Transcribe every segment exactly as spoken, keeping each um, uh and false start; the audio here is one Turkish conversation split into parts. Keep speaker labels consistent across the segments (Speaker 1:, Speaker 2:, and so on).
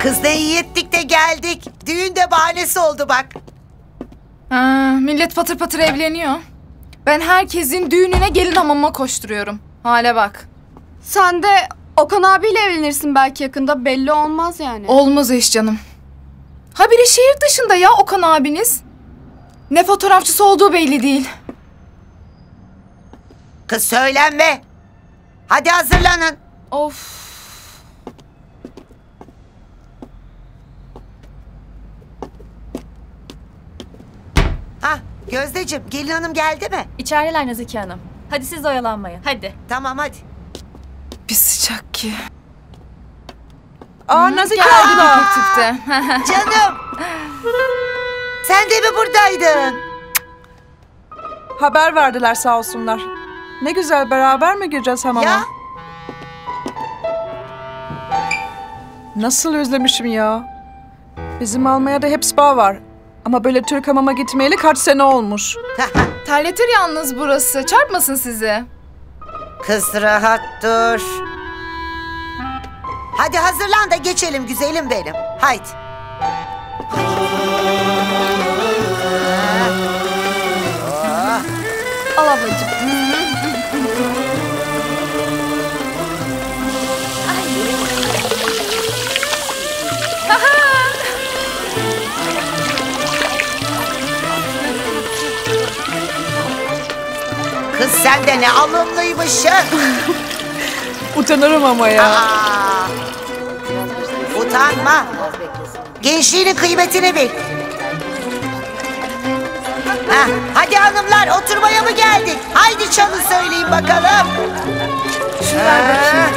Speaker 1: Kız ne iyi ettik de geldik. Düğün de bahanesi oldu bak.
Speaker 2: Aa, millet patır patır evleniyor. Ben herkesin düğününe gelin hamama koşturuyorum. Hale bak.
Speaker 3: Sen de Okan abiyle evlenirsin belki yakında, belli olmaz yani.
Speaker 2: Olmaz o iş canım. Ha biri şehir dışında ya Okan abiniz. Ne fotoğrafçısı olduğu belli değil.
Speaker 1: Kız söylenme. Hadi hazırlanın.
Speaker 2: Of.
Speaker 1: Hah Gözdeciğim, gelin hanım geldi mi?
Speaker 4: İçerideler Nazike Hanım. Hadi siz oyalanmayın. Hadi.
Speaker 1: Tamam hadi.
Speaker 2: Bir sıcak ki.
Speaker 5: Aa Nazike
Speaker 2: Geldi
Speaker 5: abla.
Speaker 2: bir tipte.
Speaker 1: Canım. Sen de mi buradaydın?
Speaker 5: Haber verdiler sağ olsunlar. Ne güzel, beraber mi gireceğiz hamama?
Speaker 1: Ya
Speaker 5: Nasıl özlemişim ya. Bizim Almanya'da hep spa var. Ama böyle Türk hamama gitmeyeli kaç sene olmuş.
Speaker 2: Terletir yalnız burası. Çarpmasın sizi.
Speaker 1: kız rahat dur. Hadi hazırlan da geçelim güzelim benim. Haydi.
Speaker 3: Al ablacığım.
Speaker 1: Kız sen de ne alımlıymışsın.
Speaker 5: Utanırım ama ya.
Speaker 1: Aa, utanma. Gençliğinin kıymetini bil. Heh, hadi hanımlar oturmaya mı geldik? Haydi çalın söyleyin bakalım.
Speaker 2: Şunu ver bakayım.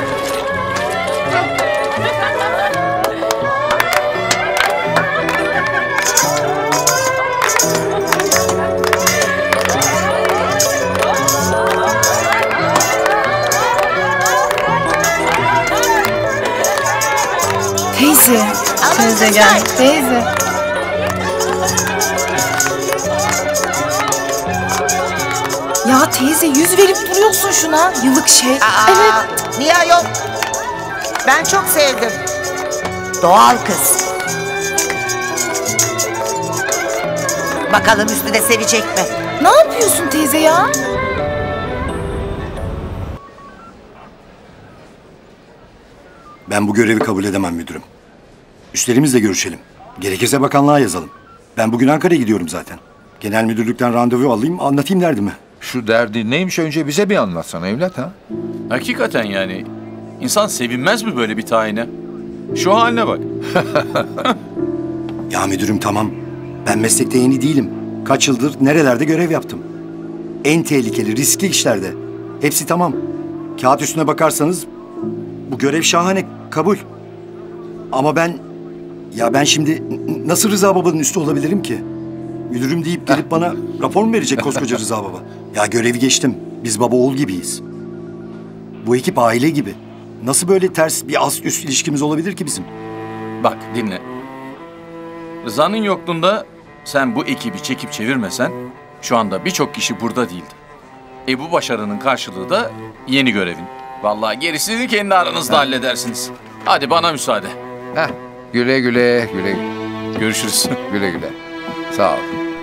Speaker 2: Teyze. Teyze gel. Teyze. Ya teyze yüz verip duruyorsun şuna. Yıllık şey.
Speaker 1: Aa,
Speaker 2: Evet.
Speaker 1: Niye yok? Ben çok sevdim. Doğal kız. Bakalım üstüne sevecek mi?
Speaker 2: Ne yapıyorsun teyze ya?
Speaker 6: Ben bu görevi kabul edemem müdürüm. Üstlerimizle görüşelim. Gerekirse bakanlığa yazalım. Ben bugün Ankara'ya gidiyorum zaten. Genel müdürlükten randevu alayım, anlatayım derdimi.
Speaker 7: Şu derdi neymiş önce bize bir anlatsana evlat ha?
Speaker 8: Hakikaten yani. İnsan sevinmez mi böyle bir tayine? Şu haline bak.
Speaker 6: Ya müdürüm tamam. Ben meslekte yeni değilim. Kaç yıldır nerelerde görev yaptım. En tehlikeli, riskli işlerde. Hepsi tamam. Kağıt üstüne bakarsanız bu görev şahane, kabul. Ama ben... Ya ben şimdi nasıl Rıza Baba'nın üstü olabilirim ki? Müdürüm deyip gelip bana rapor mu verecek koskoca Rıza Baba? Ya görevi geçtim. Biz baba oğul gibiyiz. Bu ekip aile gibi. Nasıl böyle ters bir ast üst ilişkimiz olabilir ki bizim?
Speaker 8: Bak dinle. Rıza'nın yokluğunda sen bu ekibi çekip çevirmesen şu anda birçok kişi burada değildi. E bu başarının karşılığı da yeni görevin. Vallahi gerisini kendi aranızda halledersiniz. Hadi bana müsaade.
Speaker 7: Heh, güle güle, güle güle.
Speaker 8: Görüşürüz.
Speaker 7: Güle güle. Sağ ol.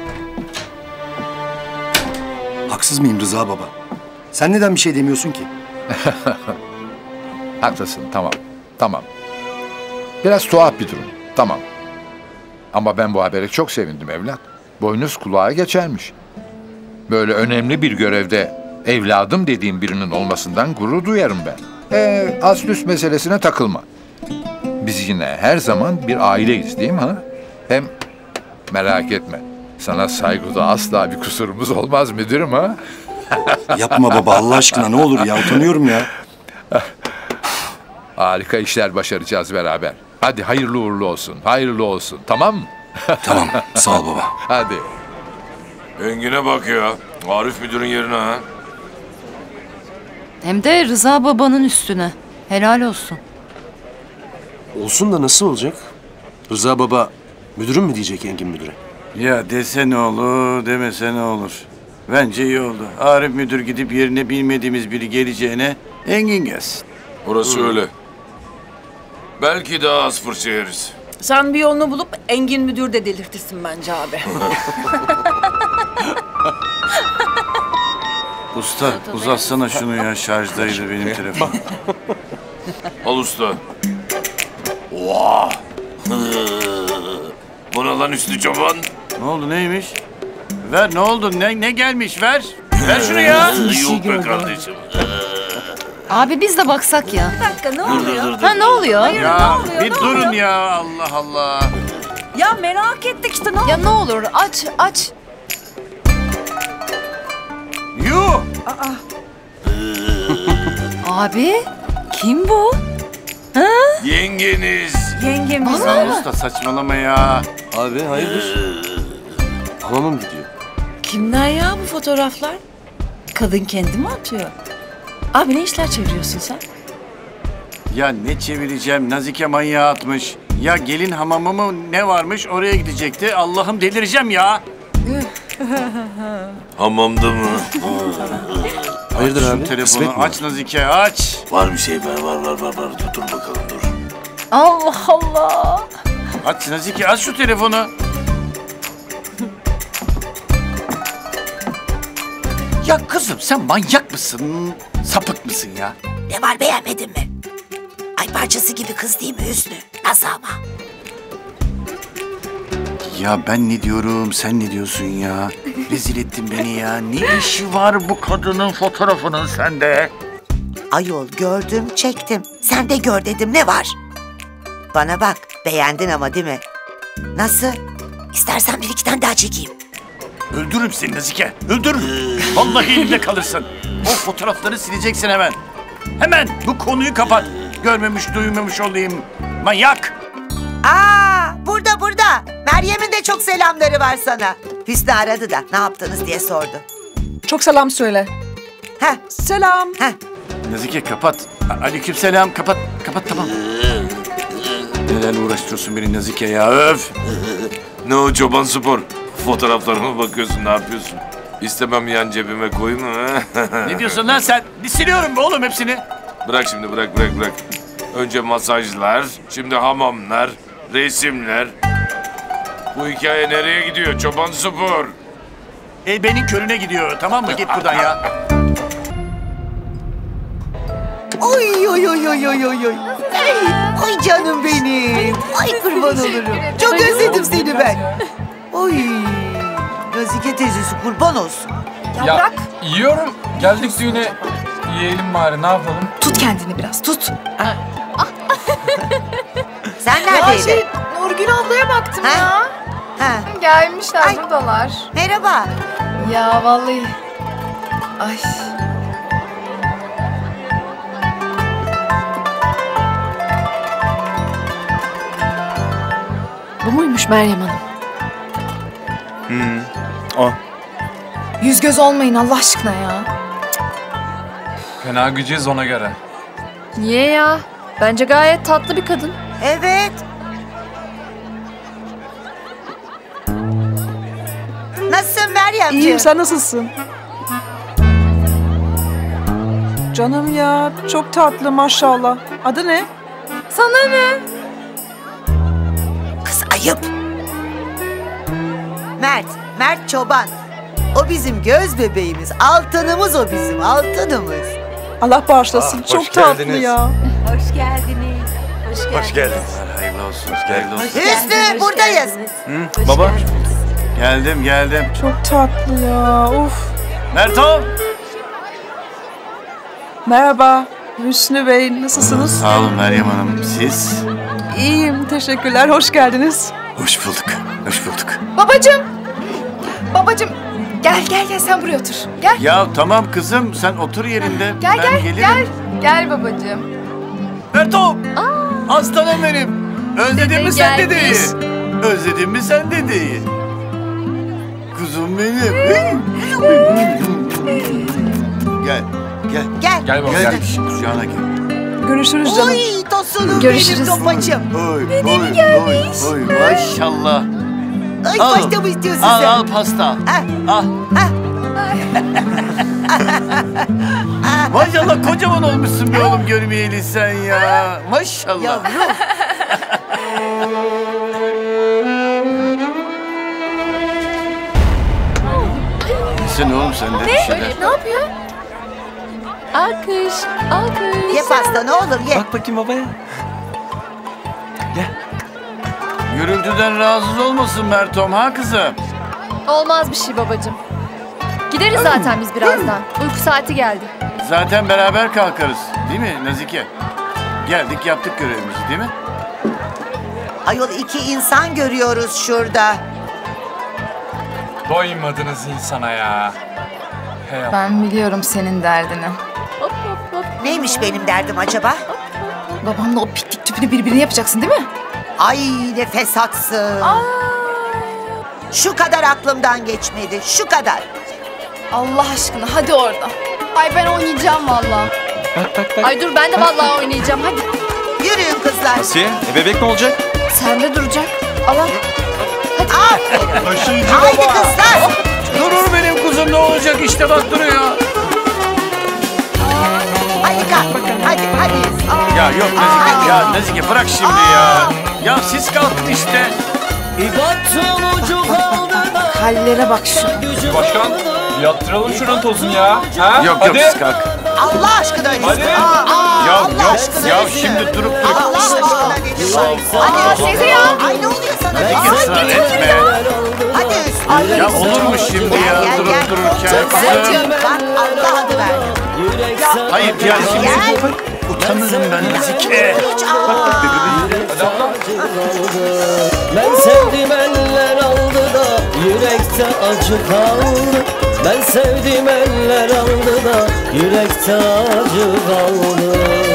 Speaker 6: Haksız mıyım Rıza Baba? Sen neden bir şey demiyorsun ki?
Speaker 7: Haklısın, tamam. Tamam. Biraz tuhaf bir durum, tamam. Ama ben bu habere çok sevindim evlat. Boynuz kulağa geçermiş. Böyle önemli bir görevde evladım dediğim birinin olmasından gurur duyarım ben. Ee, ast üst meselesine takılma. Biz yine her zaman bir aileyiz değil mi ha? Hem merak etme. Sana saygıda asla bir kusurumuz olmaz müdürüm ha?
Speaker 6: Yapma baba Allah aşkına ne olur ya utanıyorum ya.
Speaker 7: Harika işler başaracağız beraber. Hadi hayırlı uğurlu olsun, hayırlı olsun. Tamam mı?
Speaker 6: Tamam sağ ol baba.
Speaker 7: Hadi.
Speaker 9: Engin'e bak ya. Arif müdürün yerine ha.
Speaker 10: Hem de Rıza babanın üstüne. Helal olsun.
Speaker 11: Olsun da nasıl olacak? Rıza baba müdürüm mü diyecek Engin müdüre?
Speaker 12: Ya dese ne olur, demese ne olur. Bence iyi oldu. Arif müdür gidip yerine bilmediğimiz biri geleceğine Engin gelsin.
Speaker 9: Orası öyle. Belki daha az fırça yeriz.
Speaker 13: Sen bir yolunu bulup Engin müdür de delirtirsin bence abi.
Speaker 12: Usta uzatsana şunu ya, şarjdaydı benim telefon.
Speaker 9: Al usta. Oha! Bu ne lan Hüsnü Çoban?
Speaker 12: Ne oldu, neymiş? Ver, ne oldu, ne, ne gelmiş, ver. Ver şunu ya.
Speaker 9: Yok be kardeşim.
Speaker 10: Abi biz de baksak ya.
Speaker 13: Bir dakika ne oluyor?
Speaker 10: Ha ne oluyor?
Speaker 13: Hayır,
Speaker 12: Ya
Speaker 13: ne oluyor,
Speaker 12: bir
Speaker 13: ne
Speaker 12: durun
Speaker 13: oluyor?
Speaker 12: ya, Allah Allah.
Speaker 13: Ya merak ettik işte, ne
Speaker 2: Ya ne olur aç aç.
Speaker 12: Yuh!
Speaker 10: Abi kim bu?
Speaker 9: Yengeniz.
Speaker 13: Yengemiz.
Speaker 12: Ya usta saçmalama ya.
Speaker 11: Abi hayırdır? Hamama mı gidiyor?
Speaker 13: Kimden ya bu fotoğraflar? Kadın kendi mi atıyor? Abi ne işler çeviriyorsun sen?
Speaker 12: Ya ne çevireceğim, Nazike manyağı atmış. Ya gelin hamamı mı ne varmış, oraya gidecekti. Allah'ım delireceğim ya.
Speaker 9: Hamamda mı?
Speaker 11: Hayırdır
Speaker 12: Aç
Speaker 11: abi?
Speaker 12: şu telefonu,
Speaker 11: Kısmet mi?
Speaker 12: aç Nazike, aç.
Speaker 9: Var bir şey var var var var var. Dur, dur bakalım dur.
Speaker 2: Allah Allah.
Speaker 12: Aç Nazike, aç şu telefonu. Ya kızım sen manyak mısın, sapık mısın ya?
Speaker 1: Ne var, beğenmedin mi? Ay parçası gibi kız değil mi Hüsnü? Nasıl ama?
Speaker 12: Ya ben ne diyorum, sen ne diyorsun ya? Rezil ettin beni ya. Ne işi var bu kadının fotoğrafının sende?
Speaker 1: Ayol gördüm çektim. Sen de gör dedim, ne var? Bana bak, beğendin ama değil mi? Nasıl? İstersen bir iki tane daha çekeyim.
Speaker 12: Öldürürüm seni Nazike, öldürürüm. Vallahi elimde kalırsın. O fotoğrafları sileceksin hemen. Hemen bu konuyu kapat. Görmemiş, duymamış olayım. Manyak!
Speaker 1: Aa, burada burada. Meryem'in de çok selamları var sana. Hüsnü aradı da ne yaptınız diye sordu.
Speaker 5: Çok selam söyle.
Speaker 1: Heh,
Speaker 5: Selam.
Speaker 1: heh.
Speaker 12: Nazike kapat. A- Aleykümselam, kapat, kapat tamam. Nelerle uğraştırıyorsun beni Nazike ya, öf!
Speaker 9: Ne o Çoban Spor? Fotoğraflarıma bakıyorsun, ne yapıyorsun? İstemem yan cebime koyma.
Speaker 12: Ne diyorsun lan sen? Bir siliyorum be oğlum hepsini.
Speaker 9: Bırak şimdi, bırak bırak bırak. Önce masajlar, şimdi hamamlar, resimler. Bu hikaye nereye gidiyor Çoban Spor?
Speaker 12: El benim körüne gidiyor, tamam mı? Git buradan ya.
Speaker 1: Oy oy oy oy oy oy oy. Ay, ay canım benim. Ay kurban olurum. Çok özledim seni ben. Oy. Nazike teyzesi kurban olsun.
Speaker 2: Ya, bırak.
Speaker 14: Yiyorum. Geldik düğüne. Yiyelim bari, ne yapalım?
Speaker 2: Tut kendini biraz tut.
Speaker 1: Sen
Speaker 2: Ya
Speaker 1: neredeydin?
Speaker 2: şey Nurgül ablaya baktım
Speaker 1: Ha?
Speaker 2: ya.
Speaker 1: Ha.
Speaker 2: Gelmişler
Speaker 1: Ay.
Speaker 2: buradalar.
Speaker 1: Merhaba.
Speaker 2: Ya vallahi. Ay. Bu muymuş Meryem Hanım?
Speaker 12: Hmm, o.
Speaker 2: Yüz göz olmayın Allah aşkına ya.
Speaker 14: Fena gıcığız ona göre.
Speaker 3: Niye ya? Bence gayet tatlı bir kadın.
Speaker 1: Evet. Nasılsın Meryemciğim?
Speaker 5: İyiyim, sen nasılsın? Canım ya, çok tatlı maşallah. Adı ne?
Speaker 2: Sana ne?
Speaker 1: Kız ayıp. Mert, Mert Çoban. O bizim göz bebeğimiz, altınımız o bizim, altınımız.
Speaker 5: Allah bağışlasın,
Speaker 15: Ah,
Speaker 5: çok
Speaker 15: hoş
Speaker 5: tatlı
Speaker 15: geldiniz.
Speaker 5: ya.
Speaker 13: Hoş geldiniz. Hoş geldiniz.
Speaker 15: Hoş geldin.
Speaker 12: Hayırlı olsun, hoş geldin olsun.
Speaker 1: Hüsnü, buradayız.
Speaker 12: Hı? Baba. Geldim, geldim.
Speaker 5: Çok tatlı ya, of.
Speaker 12: Merto!
Speaker 5: Merhaba, Hüsnü Bey, nasılsınız?
Speaker 12: Sağ olun Meryem Hanım, siz?
Speaker 5: İyiyim, teşekkürler, hoş geldiniz.
Speaker 12: Hoş bulduk, hoş bulduk.
Speaker 2: Babacım. Babacım. Gel gel gel sen buraya otur. Gel.
Speaker 12: Ya tamam kızım, sen otur yerinde.
Speaker 2: Gel
Speaker 12: ben
Speaker 2: gel
Speaker 12: gelirim.
Speaker 2: gel. Gel babacım.
Speaker 12: Merto! Aslanım benim. Özledin
Speaker 3: Dede
Speaker 12: mi sen
Speaker 3: gelmiş.
Speaker 12: dedeyi? Özledin mi sen dedeyi? Kuzum benim. gel, gel.
Speaker 1: Gel.
Speaker 14: Gel baba
Speaker 12: Gel,
Speaker 14: gel.
Speaker 12: gel. Kucağına gel.
Speaker 5: Görüşürüz canım.
Speaker 1: Oy tosunum
Speaker 5: Görüşürüz.
Speaker 1: benim topacım.
Speaker 12: Oy, oy, oy, oy, maşallah.
Speaker 1: Ay
Speaker 12: Al.
Speaker 1: pasta mı istiyorsun
Speaker 12: Al,
Speaker 1: sen?
Speaker 12: al pasta.
Speaker 1: Ha,
Speaker 12: Al.
Speaker 1: ha.
Speaker 12: Maşallah kocaman olmuşsun be oğlum görmeyeli sen ya. Maşallah.
Speaker 1: Yavrum.
Speaker 12: Yesene oğlum sen de bir şeyler.
Speaker 4: Ne yapıyor? Alkış, alkış.
Speaker 1: Ye pasta ne olur ye.
Speaker 11: Bak bakayım babaya.
Speaker 12: Gürültüden rahatsız olmasın Mertom ha kızım?
Speaker 4: Olmaz bir şey babacığım. Gideriz zaten biz birazdan. Uyku saati geldi.
Speaker 12: Zaten beraber kalkarız. Değil mi Nazike? Geldik yaptık görevimizi değil mi?
Speaker 1: Ayol iki insan görüyoruz şurada.
Speaker 14: Doymadınız insana ya. Hey Allah.
Speaker 2: Ben biliyorum senin derdini.
Speaker 1: Neymiş benim derdim acaba?
Speaker 2: Babamla o piknik tüpünü birbirine yapacaksın değil mi?
Speaker 1: Ay ne fesatsın. Şu kadar aklımdan geçmedi. Şu kadar.
Speaker 2: Allah aşkına hadi orada.
Speaker 3: Ay ben oynayacağım valla.
Speaker 4: Ay dur ben de vallahi oynayacağım hadi.
Speaker 1: Yürüyün kızlar.
Speaker 11: Asiye, e bebek ne olacak?
Speaker 3: Sende duracak. Allah.
Speaker 1: Aferin.
Speaker 12: Taşıyıcı
Speaker 1: Haydi
Speaker 12: baba.
Speaker 1: kızlar.
Speaker 12: Durur benim kuzum ne olacak işte bak duruyor.
Speaker 1: Hadi kalk. Hadi hadi.
Speaker 12: Ya yok Nazike ya Nazike bırak şimdi ya. Ya siz kalkın işte.
Speaker 2: Hallere bak şu.
Speaker 14: Başkan yattıralım şunun tozunu ya. Ha?
Speaker 12: Yok
Speaker 14: Hadi.
Speaker 12: yok siz kalk.
Speaker 1: Allah aşkına öyle.
Speaker 14: Hadi.
Speaker 1: Aa, aa,
Speaker 12: Ya
Speaker 1: Allah
Speaker 12: yok
Speaker 1: aşkına
Speaker 12: ya
Speaker 1: öyle.
Speaker 12: şimdi durup durup.
Speaker 1: Allah aşkına dedim. Hadi
Speaker 4: teyze ya.
Speaker 1: Ay ne oluyor sana?
Speaker 12: Nazike ısrar etme.
Speaker 1: Hadi üstüne.
Speaker 12: Ya olur mu şimdi ya
Speaker 1: Gel,
Speaker 12: durup
Speaker 1: gel.
Speaker 12: dururken?
Speaker 1: Kızım, bak Allah adı verdim.
Speaker 12: Hayır ya şimdi
Speaker 1: Gel.
Speaker 12: utanırım ben Nazike.
Speaker 1: Hiç aa.
Speaker 15: Ben sevdim eller aldı da yürekte acı kaldı. Ben sevdim eller aldı da yürekte acı kaldı.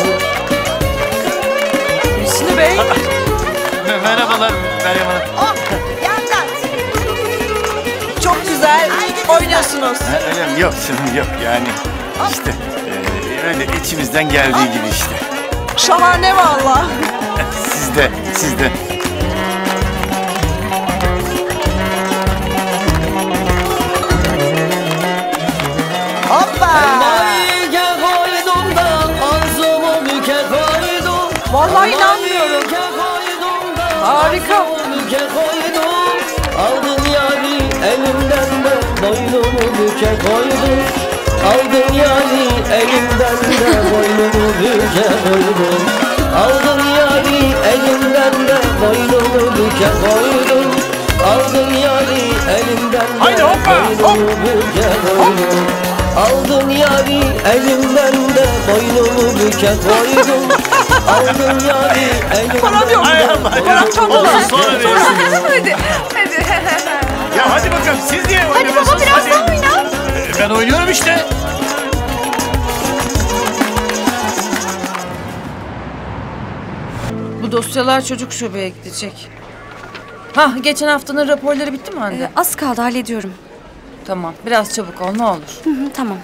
Speaker 5: Hüsnü Bey.
Speaker 12: Merhabalar Meryem Hanım.
Speaker 1: Oh, yandan.
Speaker 5: Çok güzel oynuyorsunuz.
Speaker 12: Ha, öyle mi? Yok canım yok yani. İşte e, öyle içimizden geldiği gibi işte.
Speaker 5: Şahane valla.
Speaker 12: Siz de siz de.
Speaker 1: Hoppa.
Speaker 15: Büke koydum da arzumu büke koydum.
Speaker 5: Vallahi inanmıyorum.
Speaker 15: Büke koydum da
Speaker 5: Harika.
Speaker 15: arzumu büke koydum. Aldın yari elimden de boynumu büke koydum. Aldın yari elimden de boynumu büke koydum. Aldın yari elimden de boynumu büke koydum. Aldın yari elimden de
Speaker 12: Haydi hoppa,
Speaker 15: boynumu büke koydum. Aldın yari elimden de boynumu büke koydum. Aldın yari elimden de boynumu
Speaker 12: Olsun sonra verirsin.
Speaker 2: Hadi hadi.
Speaker 12: Ya hadi bakalım siz niye oynamıyorsunuz?
Speaker 4: Hadi baba biraz daha oyna.
Speaker 12: E, Ben oynuyorum işte.
Speaker 13: Bu dosyalar çocuk şubeye gidecek. Hah, geçen haftanın raporları bitti mi anne?
Speaker 3: Ee, az kaldı hallediyorum.
Speaker 13: Tamam, biraz çabuk ol ne olur.
Speaker 3: Hı hı, tamam.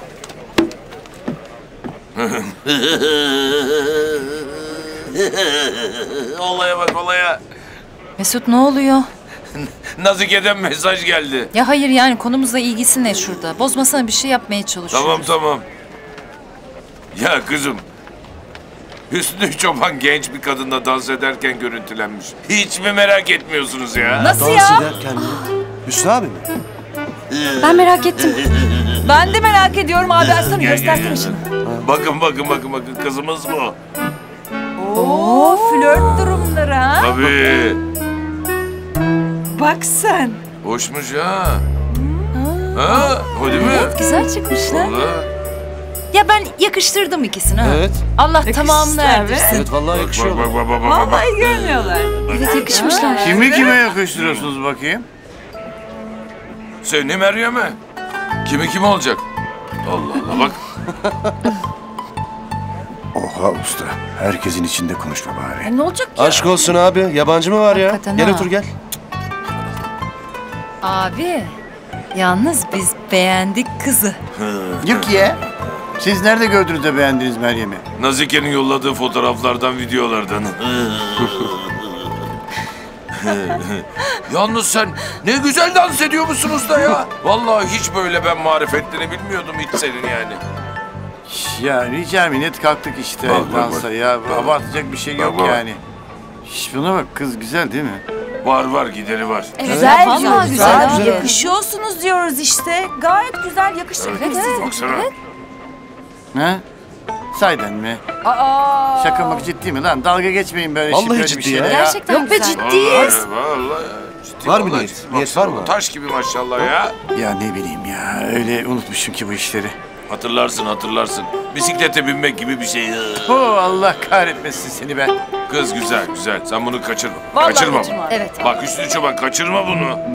Speaker 9: Olaya bak olaya.
Speaker 10: Mesut ne oluyor?
Speaker 9: Nazike'den mesaj geldi.
Speaker 10: Ya hayır yani konumuzla ilgisi ne şurada? Bozmasana bir şey yapmaya çalışıyoruz.
Speaker 9: Tamam tamam. Ya kızım. Hüsnü Çoban genç bir kadınla dans ederken görüntülenmiş. Hiç mi merak etmiyorsunuz ya?
Speaker 10: Nasıl
Speaker 11: Dans
Speaker 10: ya?
Speaker 11: ederken mi? Hüsnü abi mi?
Speaker 3: Ben merak ettim.
Speaker 13: Ben de merak ediyorum abi, açsana
Speaker 9: Gel,
Speaker 13: göstersene
Speaker 9: gel,
Speaker 13: şunu.
Speaker 9: Bakın bakın bakın bakın kızımız bu.
Speaker 13: Oo, flört durumları ha.
Speaker 9: Tabii.
Speaker 13: Bak sen.
Speaker 9: Hoşmuş ha. Ha? O değil mi?
Speaker 10: Evet, güzel çıkmışlar.
Speaker 9: Vallahi.
Speaker 10: Ya ben yakıştırdım ikisini ha.
Speaker 11: Evet.
Speaker 10: Allah tamamını erdirsin.
Speaker 11: Evet vallahi
Speaker 9: Bak
Speaker 11: yakışıyor.
Speaker 9: bak bak bak bak bak.
Speaker 13: Vallahi görmüyorlar.
Speaker 3: Evet yakışmışlar.
Speaker 12: Kimi kime yakıştırıyorsunuz bakayım?
Speaker 9: Seni Meryem'e. Kimi kim olacak? Allah Allah bak.
Speaker 11: Oha usta. Herkesin içinde konuşma bari.
Speaker 13: E, ne olacak ki?
Speaker 11: Aşk olsun abi. Yabancı mı var ya?
Speaker 10: Hakikaten
Speaker 11: Gel
Speaker 10: ha.
Speaker 11: otur gel.
Speaker 10: Abi yalnız biz beğendik kızı.
Speaker 12: Yok ya. Siz nerede gördünüz de beğendiniz Meryem'i?
Speaker 9: Nazike'nin yolladığı fotoğraflardan, videolardan. Yalnız sen ne güzel dans ediyormuşsunuz da ya. Vallahi hiç böyle ben marifetlerini bilmiyordum hiç senin yani.
Speaker 12: Ya rica minnet kalktık işte
Speaker 9: Bak, bak,
Speaker 12: dansa
Speaker 9: bak.
Speaker 12: ya.
Speaker 9: Bak.
Speaker 12: Abartacak bir şey yok
Speaker 9: Bak, bak.
Speaker 12: yani. Şş, buna bak kız güzel değil mi?
Speaker 9: Var var gideri var.
Speaker 13: Güzel
Speaker 10: vallahi
Speaker 13: diyoruz.
Speaker 10: güzel
Speaker 13: Güzel
Speaker 10: abi.
Speaker 13: yakışıyorsunuz diyoruz işte. Gayet güzel yakışır.
Speaker 9: Evet,
Speaker 13: Evet,
Speaker 9: baksana.
Speaker 12: Ne? Sayden mi?
Speaker 13: Aa.
Speaker 12: Şaka mı ciddi mi lan? Dalga geçmeyin böyle
Speaker 11: Vallahi
Speaker 12: böyle
Speaker 11: ciddi
Speaker 12: bir şeyle
Speaker 11: ya.
Speaker 12: ya.
Speaker 10: Gerçekten
Speaker 13: Yok be
Speaker 10: güzel.
Speaker 13: ciddiyiz.
Speaker 9: Vallahi, vallahi. Ciddi
Speaker 11: Var mı
Speaker 9: vallahi
Speaker 11: niyet?
Speaker 9: ciddi.
Speaker 11: Niyet var mı?
Speaker 9: Taş gibi maşallah ya.
Speaker 12: Ya ne bileyim ya. Öyle unutmuşum ki bu işleri.
Speaker 9: Hatırlarsın hatırlarsın. Bisiklete binmek gibi bir şey.
Speaker 12: Oo Allah kahretmesin seni be.
Speaker 9: Kız güzel güzel. Sen bunu kaçırma.
Speaker 13: Vallahi
Speaker 9: kaçırma.
Speaker 13: kaçırma.
Speaker 10: Evet.
Speaker 9: Bak Hüsnü Çoban kaçırma bunu.